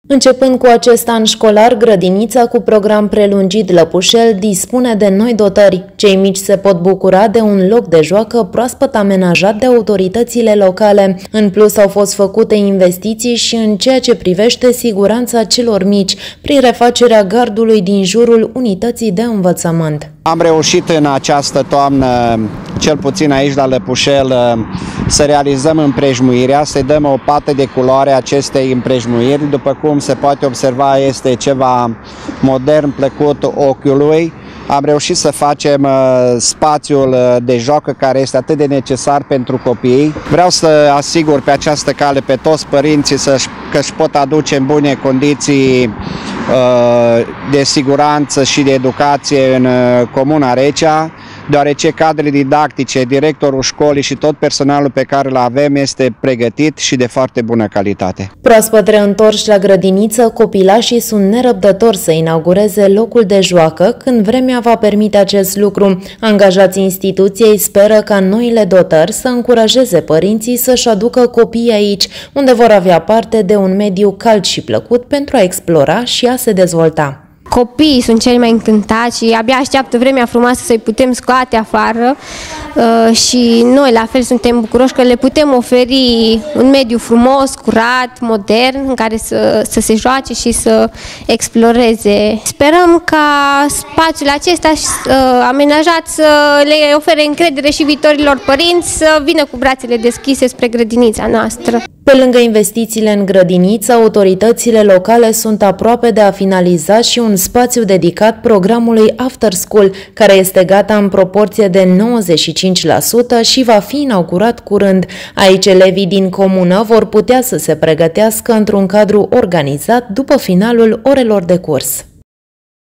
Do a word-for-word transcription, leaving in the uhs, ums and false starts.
Începând cu acest an școlar, grădinița cu program prelungit Lăpușel dispune de noi dotări. Cei mici se pot bucura de un loc de joacă proaspăt amenajat de autoritățile locale. În plus, au fost făcute investiții și în ceea ce privește siguranța celor mici, prin refacerea gardului din jurul unității de învățământ. Am reușit în această toamnă, cel puțin aici la Lăpușel, să realizăm împrejmuirea, să-i dăm o pată de culoare acestei împrejmuiri. După cum se poate observa, este ceva modern, plăcut ochiului. Am reușit să facem spațiul de joacă care este atât de necesar pentru copii. Vreau să asigur pe această cale pe toți părinții că își pot aduce în bune condiții de siguranță și de educație în Comuna Recea, deoarece cadrele didactice, directorul școlii și tot personalul pe care îl avem este pregătit și de foarte bună calitate. Proaspăt reîntorși la grădiniță, copilașii sunt nerăbdători să inaugureze locul de joacă când vremea va permite acest lucru. Angajații instituției speră ca noile dotări să încurajeze părinții să-și aducă copiii aici, unde vor avea parte de un mediu cald și plăcut pentru a explora și a se dezvolta. Copiii sunt cei mai încântați și abia așteaptă vremea frumoasă să-i putem scoate afară și noi la fel suntem bucuroși că le putem oferi un mediu frumos, curat, modern, în care să, să se joace și să exploreze. Sperăm ca spațiul acesta amenajat să le ofere încredere și viitorilor părinți să vină cu brațele deschise spre grădinița noastră. Pe lângă investițiile în grădiniță, autoritățile locale sunt aproape de a finaliza și un spațiu dedicat programului After School, care este gata în proporție de nouăzeci și cinci la sută și va fi inaugurat curând. Aici elevii din comună vor putea să se pregătească într-un cadru organizat după finalul orelor de curs.